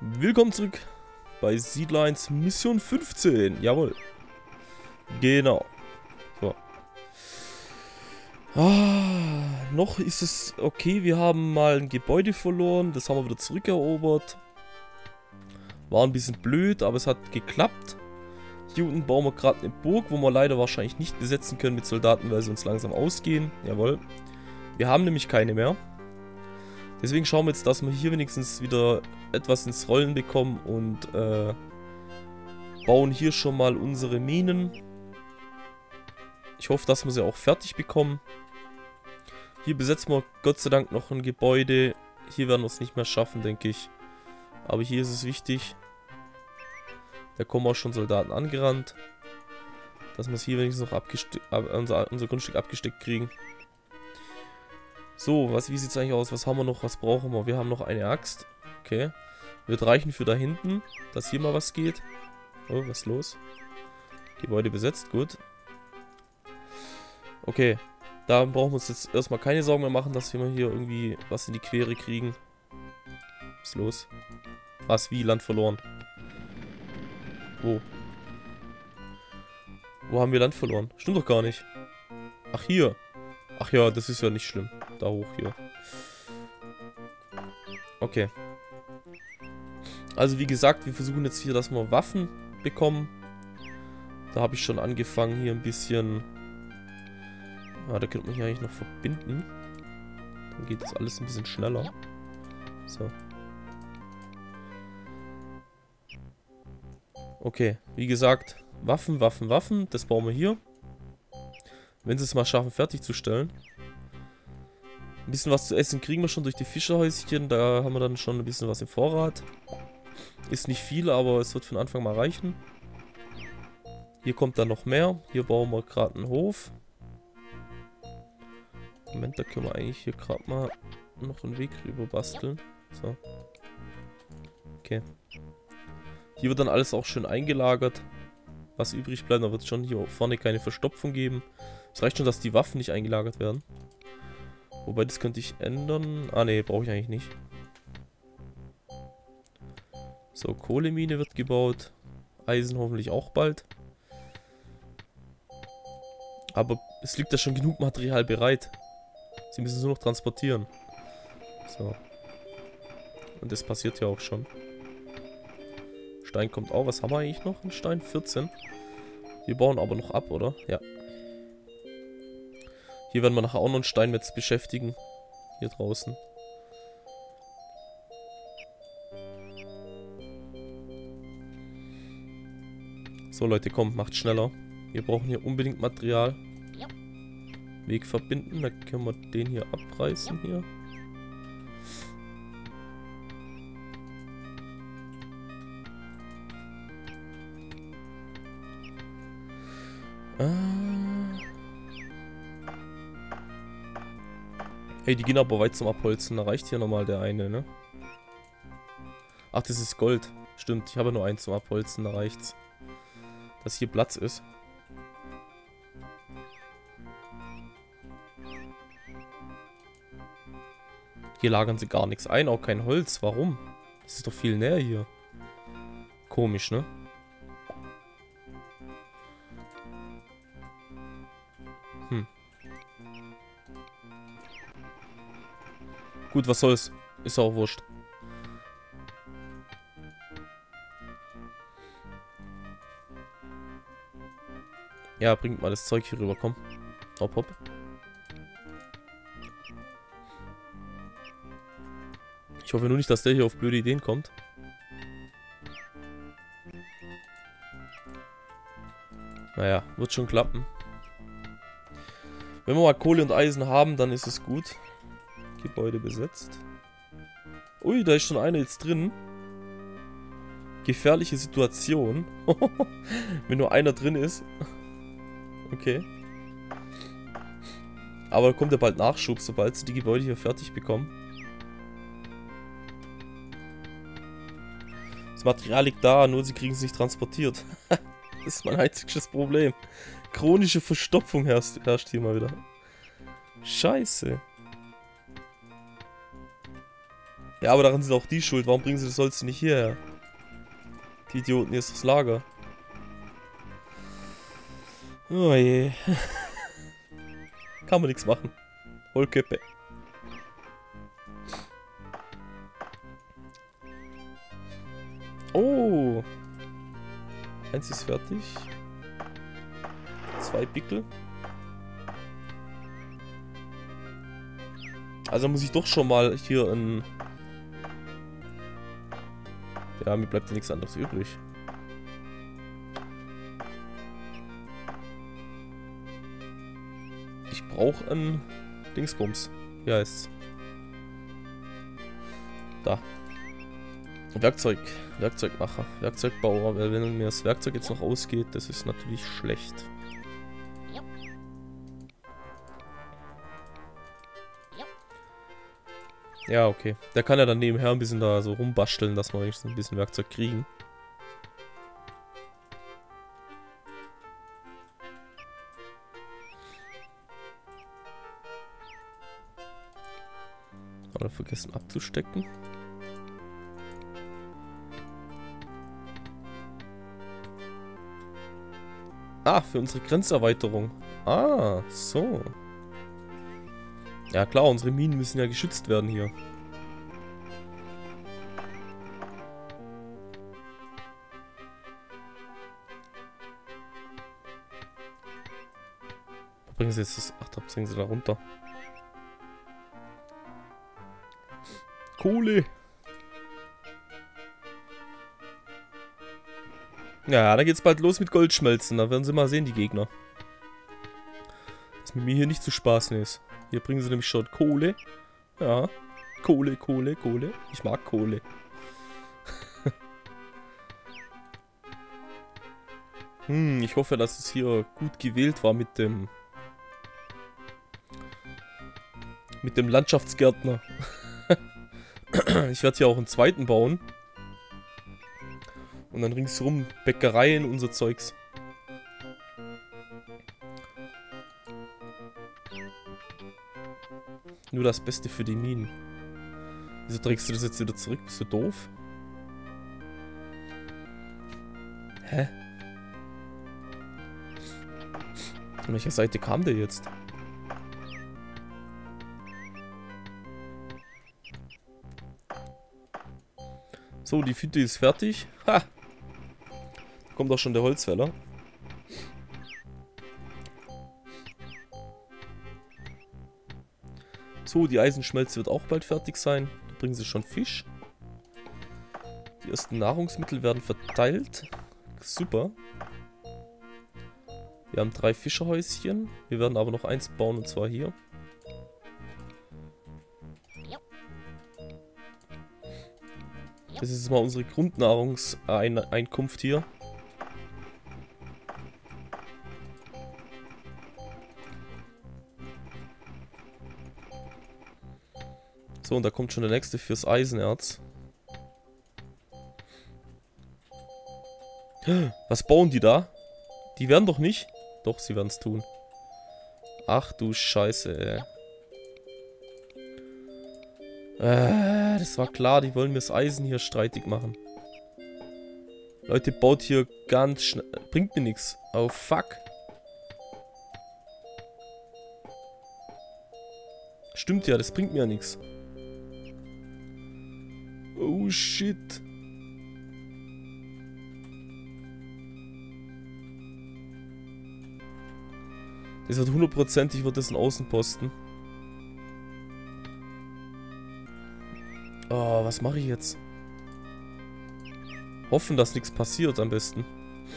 Willkommen zurück bei Siedler 1 Mission 15. Jawohl. Genau. So. Noch ist es okay. Wir haben mal ein Gebäude verloren. Das haben wir wieder zurückerobert. War ein bisschen blöd, aber es hat geklappt. Hier unten bauen wir gerade eine Burg, wo wir leider wahrscheinlich nicht besetzen können mit Soldaten, weil sie uns langsam ausgehen. Jawohl. Wir haben nämlich keine mehr. Deswegen schauen wir jetzt, dass wir hier wenigstens wieder etwas ins Rollen bekommen und bauen hier schon mal unsere Minen. Ich hoffe, dass wir sie auch fertig bekommen. Hier besetzen wir Gott sei Dank noch ein Gebäude. Hier werden wir es nicht mehr schaffen, denke ich. Aber hier ist es wichtig. Da kommen auch schon Soldaten angerannt. Dass wir es hier wenigstens noch unser Grundstück abgesteckt kriegen. So, wie sieht es eigentlich aus? Was haben wir noch? Was brauchen wir? Wir haben noch eine Axt. Okay. Wird reichen für da hinten, dass hier mal was geht. Oh, was ist los? Gebäude besetzt, gut. Okay. Da brauchen wir uns jetzt erstmal keine Sorgen mehr machen, dass wir hier irgendwie was in die Quere kriegen. Was ist los? Was? Wie? Land verloren? Wo? Wo haben wir Land verloren? Stimmt doch gar nicht. Ach, hier. Ach ja, das ist ja nicht schlimm. Da hoch hier. Okay. Also wie gesagt, wir versuchen jetzt hier, dass wir Waffen bekommen. Da habe ich schon angefangen, hier ein bisschen... Ah, da könnte man hier eigentlich noch verbinden. Dann geht das alles ein bisschen schneller. So. Okay, wie gesagt, Waffen. Das bauen wir hier. Wenn sie es mal schaffen, fertigzustellen. Ein bisschen was zu essen kriegen wir schon durch die Fischerhäuschen. Da haben wir dann schon ein bisschen was im Vorrat. Ist nicht viel, aber es wird von Anfang mal reichen. Hier kommt dann noch mehr. Hier bauen wir gerade einen Hof. Moment, da können wir eigentlich hier gerade mal noch einen Weg rüber basteln. So. Okay. Hier wird dann alles auch schön eingelagert. Was übrig bleibt, da wird es schon hier vorne keine Verstopfung geben. Es reicht schon, dass die Waffen nicht eingelagert werden. Wobei, das könnte ich ändern. Ah, ne, brauche ich eigentlich nicht. So, Kohlemine wird gebaut. Eisen hoffentlich auch bald. Aber es liegt da schon genug Material bereit. Sie müssen es nur noch transportieren. So. Und das passiert ja auch schon. Stein kommt auch. Was haben wir eigentlich noch? Ein Stein? 14. Wir bauen aber noch ab, oder? Ja. Hier werden wir nachher auch noch einen Steinmetz beschäftigen. Hier draußen. So Leute, kommt, macht schneller. Wir brauchen hier unbedingt Material. Weg verbinden, da können wir den hier abreißen hier. Hey, die gehen aber weit zum Abholzen. Da reicht hier nochmal der eine, ne? Ach, das ist Gold. Stimmt, ich habe nur einen zum Abholzen. Da reicht's. Dass hier Platz ist. Hier lagern sie gar nichts ein. Auch kein Holz. Warum? Das ist doch viel näher hier. Komisch, ne? Gut, was soll's. Ist auch wurscht. Ja, bringt mal das Zeug hier rüber, komm. Hopp, hopp. Ich hoffe nur nicht, dass der hier auf blöde Ideen kommt. Naja, wird schon klappen. Wenn wir mal Kohle und Eisen haben, dann ist es gut. Gebäude besetzt. Ui, da ist schon einer jetzt drin. Gefährliche Situation. Wenn nur einer drin ist. Okay. Aber da kommt ja bald Nachschub, sobald sie die Gebäude hier fertig bekommen. Das Material liegt da, nur sie kriegen es nicht transportiert. Das ist mein einziges Problem. Chronische Verstopfung herrscht hier mal wieder. Scheiße. Ja, aber daran sind auch die schuld. Warum bringen sie das Holz nicht hierher? Die Idioten, hier ist das Lager. Oh je. Kann man nichts machen. Hohlköppe. Oh. Eins ist fertig. 2 Pickel. Also muss ich doch schon mal hier ein... Ja, mir bleibt ja nichts anderes übrig. Ich brauche ein Dingsbums. Wie heißt's? Da. Werkzeugmacher. Werkzeugbauer. Weil wenn mir das Werkzeug jetzt noch ausgeht, das ist natürlich schlecht. Ja, okay. Der kann ja dann nebenher ein bisschen da so rumbasteln, dass wir wenigstens ein bisschen Werkzeug kriegen. Oder vergessen abzustecken. Ah, für unsere Grenzerweiterung. Ah, so. Ja klar, unsere Minen müssen ja geschützt werden hier. Wo bringen sie jetzt das? Ach, da bringen sie da runter. Kohle. Ja, da geht's bald los mit Goldschmelzen. Da werden sie mal sehen, die Gegner. Dass mit mir hier nicht zu spaßen ist. Hier bringen sie nämlich schon Kohle. Ja. Kohle, Kohle, Kohle. Ich mag Kohle. Ich hoffe, dass es hier gut gewählt war mit dem Landschaftsgärtner. Ich werde hier auch einen zweiten bauen. Und dann ringsherum Bäckereien und so Zeugs. Nur das Beste für die Minen. Wieso trägst du das jetzt wieder zurück? Bist du doof? Hä? Von welcher Seite kam der jetzt? So, die Finte ist fertig. Ha! Kommt auch schon der Holzfäller. So, die Eisenschmelze wird auch bald fertig sein. Da bringen sie schon Fisch. Die ersten Nahrungsmittel werden verteilt. Super. Wir haben 3 Fischerhäuschen. Wir werden aber noch eins bauen, und zwar hier. Das ist mal unsere Grundnahrungseinkunft hier. So, und da kommt schon der nächste fürs Eisenerz. Was bauen die da? Die werden doch nicht? Doch, sie werden es tun. Ach du Scheiße, ey. Das war klar, die wollen mir das Eisen hier streitig machen. Leute, baut hier ganz schnell. Bringt mir nichts. Oh, fuck. Stimmt ja, das bringt mir ja nichts. Oh, shit. Das wird hundertprozentig, wird das ein Außenposten. Oh, was mache ich jetzt? Hoffen, dass nichts passiert am besten.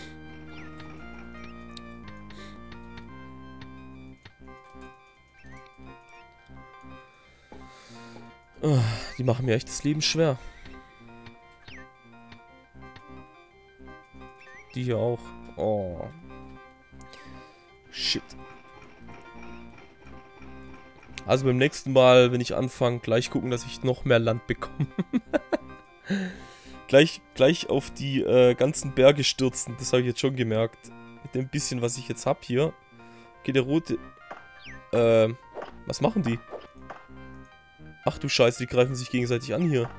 Oh, die machen mir echt das Leben schwer. Die hier auch. Oh. Shit. Also beim nächsten Mal, wenn ich anfange, gleich gucken, dass ich noch mehr Land bekomme. gleich auf die ganzen Berge stürzen. Das habe ich jetzt schon gemerkt. Mit dem bisschen, was ich jetzt habe hier. Okay, der rote... was machen die? Ach du Scheiße, die greifen sich gegenseitig an hier.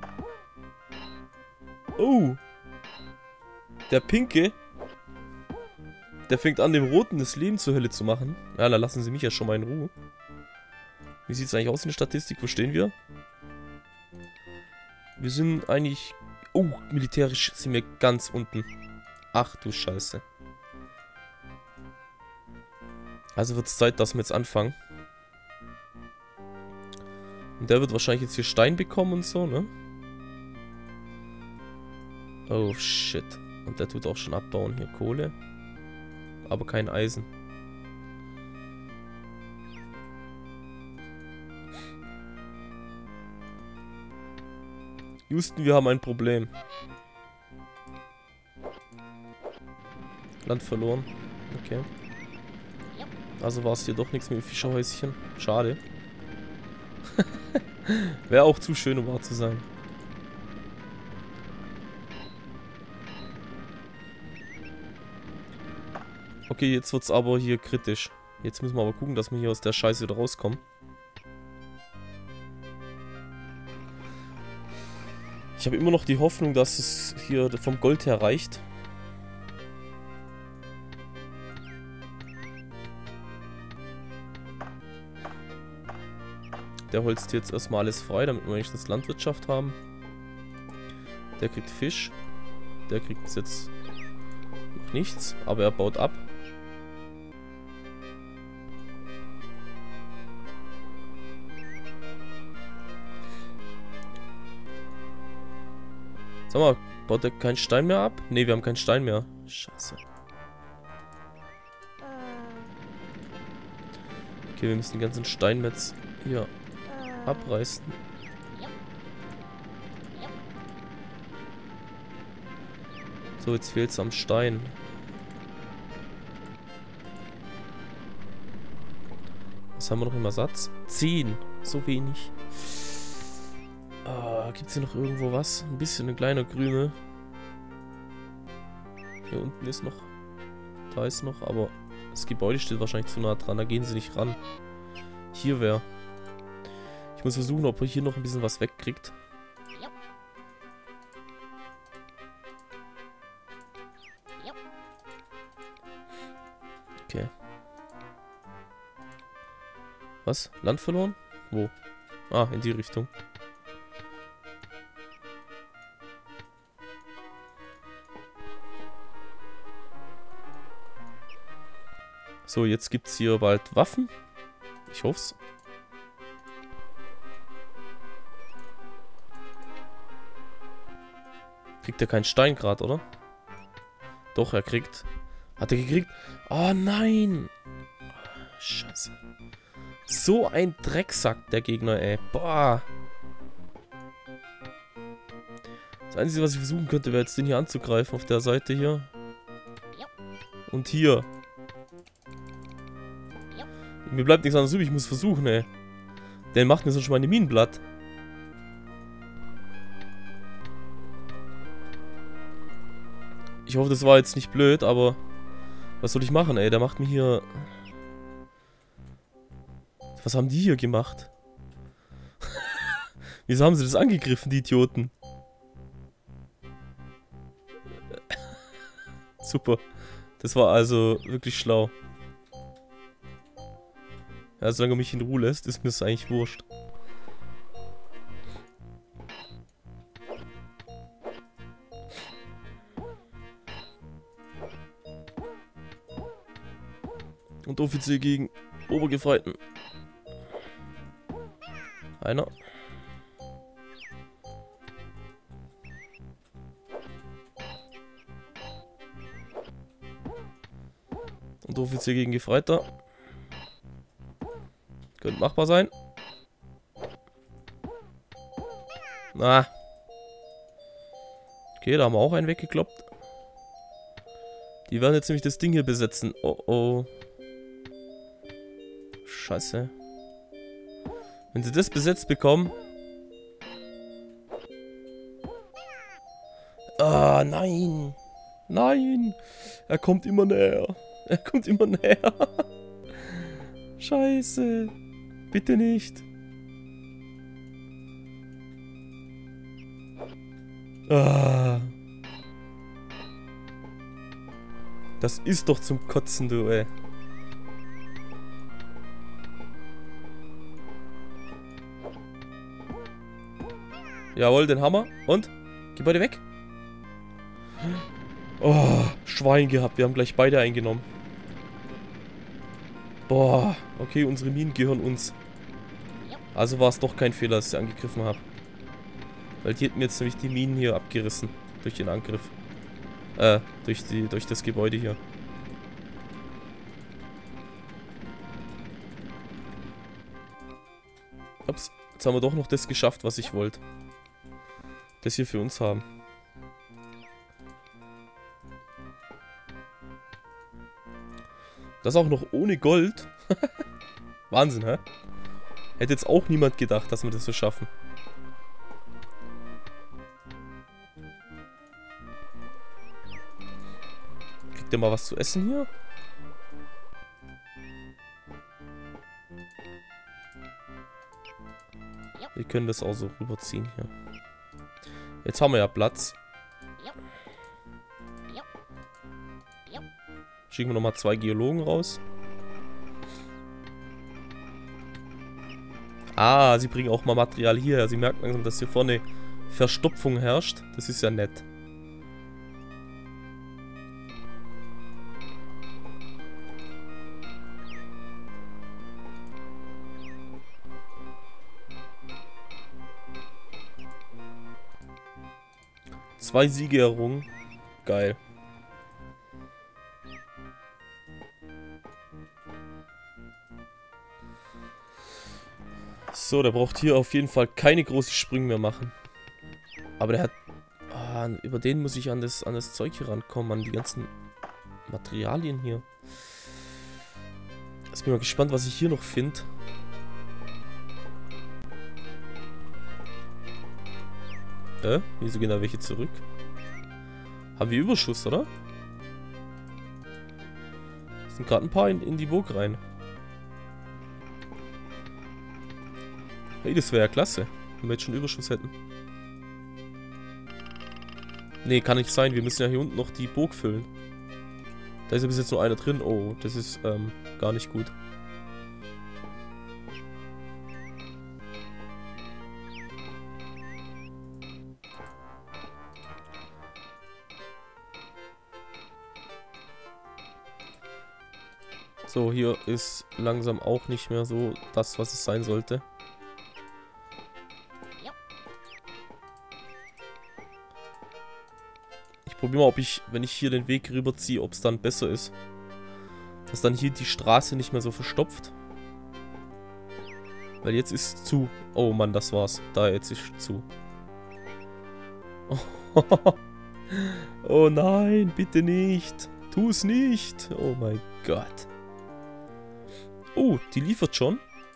Oh. Der Pinke. Der fängt an, dem Roten das Leben zur Hölle zu machen. Ja, da lassen sie mich ja schon mal in Ruhe. Wie sieht es eigentlich aus in der Statistik? Wo stehen wir? Wir sind eigentlich... Oh, militärisch sind wir ganz unten. Ach du Scheiße. Also wird es Zeit, dass wir jetzt anfangen. Und der wird wahrscheinlich jetzt hier Stein bekommen und so, ne? Oh, shit. Und der tut auch schon abbauen. Hier Kohle. Aber kein Eisen. Houston, wir haben ein Problem. Land verloren. Okay. Also war es hier doch nichts mit dem Fischerhäuschen. Schade. Wäre auch zu schön, um wahr zu sein. Okay, jetzt wird's aber hier kritisch. Jetzt müssen wir aber gucken, dass wir hier aus der Scheiße wieder rauskommen. Ich habe immer noch die Hoffnung, dass es hier vom Gold her reicht. Der holzt jetzt erstmal alles frei, damit wir wenigstens Landwirtschaft haben. Der kriegt Fisch. Der kriegt jetzt noch nichts, aber er baut ab. Sag mal, baut der keinen Stein mehr ab? Ne, wir haben keinen Stein mehr. Scheiße. Okay, wir müssen den ganzen Steinmetz hier abreißen. So, jetzt fehlt es am Stein. Was haben wir noch im Ersatz? 10. So wenig. Gibt es hier noch irgendwo was? Ein bisschen ein kleiner Krümel. Hier unten ist noch. Da ist noch, aber das Gebäude steht wahrscheinlich zu nah dran. Da gehen sie nicht ran. Hier wäre. Ich muss versuchen, ob er hier noch ein bisschen was wegkriegt. Okay. Was? Land verloren? Wo? Ah, in die Richtung. So, jetzt gibt es hier bald Waffen. Ich hoff's. Kriegt er keinen Stein gerade, oder? Doch, er kriegt. Hat er gekriegt? Oh nein! Scheiße. So ein Drecksack, der Gegner, ey. Boah. Das Einzige, was ich versuchen könnte, wäre jetzt den hier anzugreifen auf der Seite hier. Und hier. Mir bleibt nichts anderes übrig, ich muss versuchen, ey. Der macht mir sonst schon meine Minenblatt. Ich hoffe, das war jetzt nicht blöd, aber was soll ich machen, ey? Der macht mir hier... Was haben die hier gemacht? Wieso haben sie das angegriffen, die Idioten? Super. Das war also wirklich schlau. Ja, solange er mich in Ruhe lässt, ist mir das eigentlich wurscht. Und Offizier gegen Obergefreiten. Einer. Und Offizier gegen Gefreiter. Könnte machbar sein. Na. Okay, da haben wir auch einen weggekloppt. Die werden jetzt nämlich das Ding hier besetzen. Oh oh. Scheiße. Wenn sie das besetzt bekommen. Ah, nein. Nein. Er kommt immer näher. Er kommt immer näher. Scheiße. Bitte nicht. Ah. Das ist doch zum Kotzen, du, ey. Jawohl, den Hammer. Und? Gebäude weg. Oh, Schwein gehabt. Wir haben gleich beide eingenommen. Boah. Okay, unsere Minen gehören uns. Also war es doch kein Fehler, dass ich sie angegriffen habe. Weil die hätten jetzt nämlich die Minen hier abgerissen. Durch den Angriff. Durch das Gebäude hier. Ups. Jetzt haben wir doch noch das geschafft, was ich wollte. Das hier für uns haben. Das auch noch ohne Gold. Wahnsinn, hä? Hätte jetzt auch niemand gedacht, dass wir das so schaffen. Kriegt ihr mal was zu essen hier? Wir können das auch so rüberziehen hier. Jetzt haben wir ja Platz. Schicken wir nochmal 2 Geologen raus. Ah, sie bringen auch mal Material hierher. Sie merken langsam, dass hier vorne Verstopfung herrscht. Das ist ja nett. Zwei Siege errungen. Geil. So, der braucht hier auf jeden Fall keine großen Sprünge mehr machen. Aber der hat... Ah, über den muss ich an das Zeug hier rankommen, an die ganzen Materialien hier. Jetzt bin ich mal gespannt, was ich hier noch finde. Wieso gehen da welche zurück? Haben wir Überschuss, oder? Sind gerade ein paar in die Burg rein. Hey, das wäre ja klasse, wenn wir jetzt schon Überschuss hätten. Nee, kann nicht sein. Wir müssen ja hier unten noch die Burg füllen. Da ist ja bis jetzt nur einer drin. Oh, das ist gar nicht gut. So, hier ist langsam auch nicht mehr so das, was es sein sollte. Ich probiere mal, ob ich, wenn ich hier den Weg rüberziehe, ob es dann besser ist. Dass dann hier die Straße nicht mehr so verstopft. Weil jetzt ist es zu. Oh Mann, das war's. Da, jetzt ist es zu. Oh nein, bitte nicht. Tu es nicht. Oh mein Gott. Oh, die liefert schon.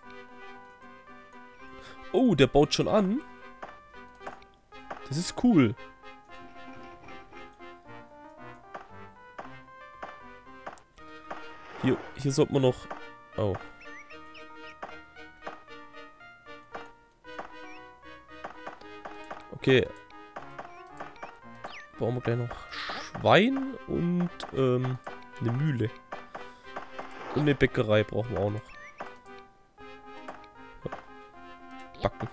Oh, der baut schon an. Das ist cool. Hier sollte man noch... Oh. Okay. Bauen wir gleich noch Schwein und eine Mühle. Und eine Bäckerei brauchen wir auch noch. Backen.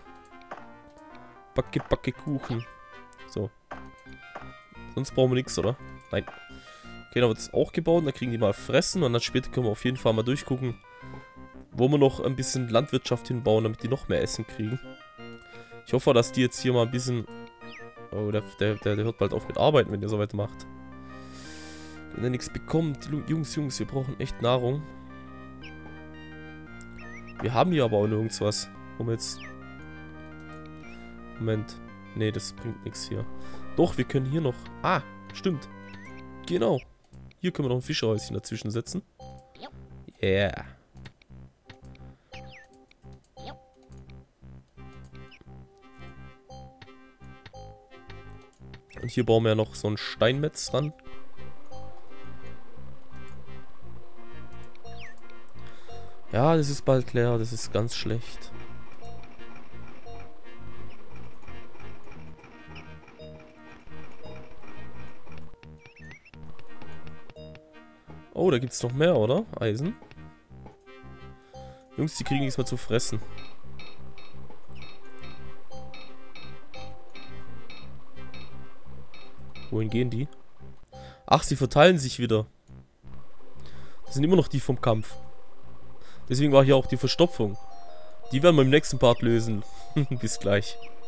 Backe Kuchen. So. Sonst brauchen wir nichts, oder? Nein. Okay, dann wird es auch gebaut. Dann kriegen die mal fressen. Und dann später können wir auf jeden Fall mal durchgucken, wo wir noch ein bisschen Landwirtschaft hinbauen, damit die noch mehr Essen kriegen. Ich hoffe, dass die jetzt hier mal ein bisschen... Oh, der hört bald auf mit Arbeiten, wenn der so weitermacht. Wenn er nichts bekommt. Jungs, wir brauchen echt Nahrung. Wir haben hier aber auch nirgends was. Wo wir jetzt... Moment. Nee, das bringt nichts hier. Doch, wir können hier noch... Ah, stimmt. Genau. Hier können wir noch ein Fischerhäuschen dazwischen setzen. Yeah. Und hier bauen wir ja noch so ein Steinmetz ran. Ja, das ist bald leer. Das ist ganz schlecht. Oh, da gibt's noch mehr, oder? Eisen. Jungs, die kriegen nichts mehr zu fressen. Wohin gehen die? Ach, sie verteilen sich wieder. Das sind immer noch die vom Kampf. Deswegen war hier auch die Verstopfung. Die werden wir im nächsten Part lösen. Bis gleich.